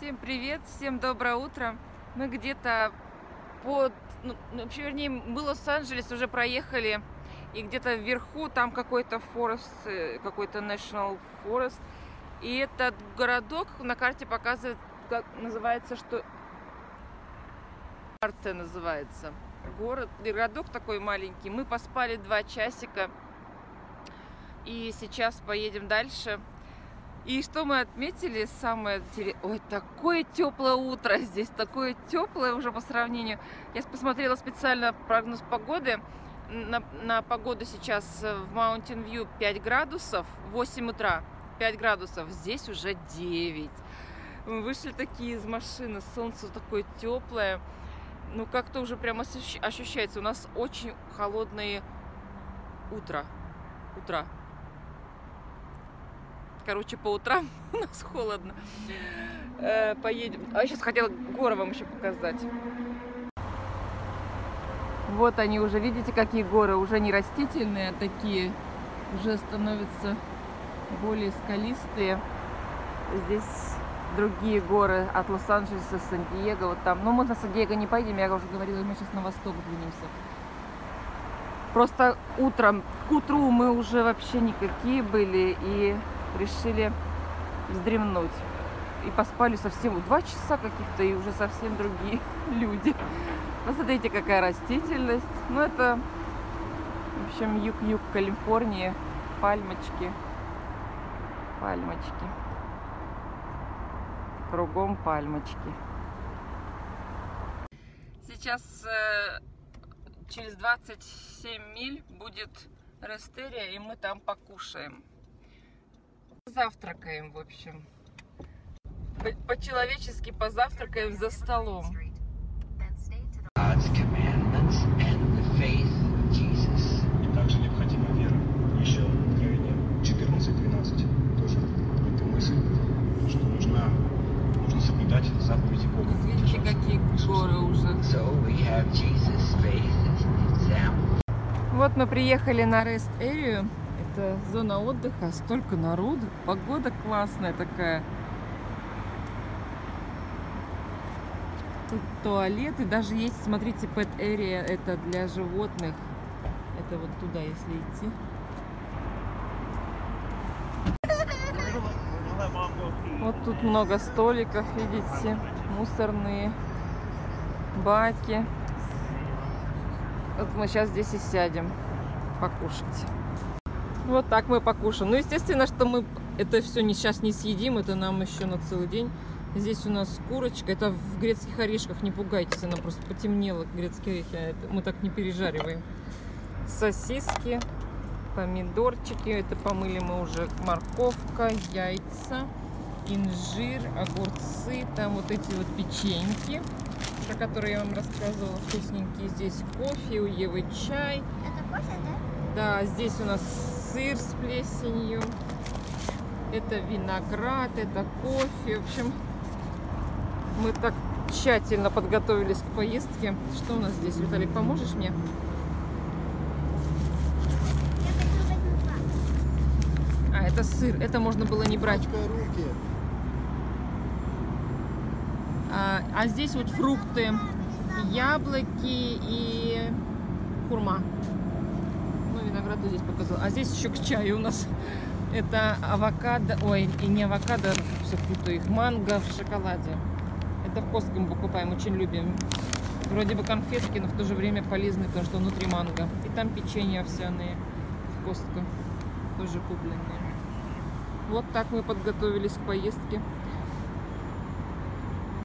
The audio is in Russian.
Всем привет, всем доброе утро. Мы где-то под... вообще, вернее, мы Лос-Анджелес уже проехали. И где-то вверху там какой-то форест, какой-то National Forest. И этот городок на карте показывает, как называется, что... Арте называется. Городок такой маленький. Мы поспали 2 часика. И сейчас поедем дальше. И что мы отметили, самое интересное... Ой, такое теплое утро здесь, такое теплое уже по сравнению. Я посмотрела специально прогноз погоды. На погоду сейчас в Mountain View 5 градусов, 8 утра, 5 градусов. Здесь уже 9. Мы вышли такие из машины, солнце такое теплое. Ну, как-то уже прямо ощущается. У нас очень холодные утра. Короче, по утрам у нас холодно. Поедем. А я сейчас хотела горы вам еще показать. Вот они уже, видите, какие горы. Уже не растительные, а такие уже становятся более скалистые. Здесь другие горы от Лос-Анджелеса, Сан-Диего. Вот там. Но мы на Сан-Диего не поедем, я уже говорила, мы сейчас на восток двинемся. Просто к утру мы уже вообще никакие были и решили вздремнуть. И поспали совсем 2 часа каких-то, и уже совсем другие люди. Посмотрите, какая растительность. Ну, это, в общем, юг-юг Калифорнии. Пальмочки. Пальмочки. Кругом пальмочки. Сейчас через 27 миль будет Рестерия, и мы там покушаем. Завтракаем, в общем. По-человечески позавтракаем за столом. И также необходима вера. Еще Откровение 14:12. Тоже эта мысль, что нужно соблюдать заповеди Бога. Видите, какие горы уже. Вот мы приехали на Рест-Эрию. Это зона отдыха, столько народу, погода классная такая. Тут туалеты, даже есть, смотрите, pet area, это для животных. Это вот туда, если идти. Вот тут много столиков, видите, мусорные баки. Вот мы сейчас здесь и сядем покушать. Вот так мы покушаем. Ну, естественно, что мы это все сейчас не съедим, это нам еще на целый день. Здесь у нас курочка, это в грецких орешках, не пугайтесь, она просто потемнела, грецкие орехи, мы так не пережариваем. Сосиски, помидорчики, это помыли мы уже, морковка, яйца, инжир, огурцы, там вот эти вот печеньки, про которые я вам рассказывала, вкусненькие. Здесь кофе, у Евы чай. Это кофе, да? Да, здесь у нас сыр с плесенью, это виноград, это кофе. В общем, мы так тщательно подготовились к поездке. Что у нас здесь? Виталик, поможешь мне? Я хочу возьму 2. А, это сыр, это можно было не брать. Руки. А здесь вот фрукты, яблоки и хурма. Виноград здесь показал. А здесь еще к чаю у нас это авокадо, ой, и не авокадо, все путаю их, манго в шоколаде. Это в Костко мы покупаем, очень любим. Вроде бы конфетки, но в то же время полезные, потому что внутри манго. И там печенье овсяные в Костко, тоже купленные. Вот так мы подготовились к поездке.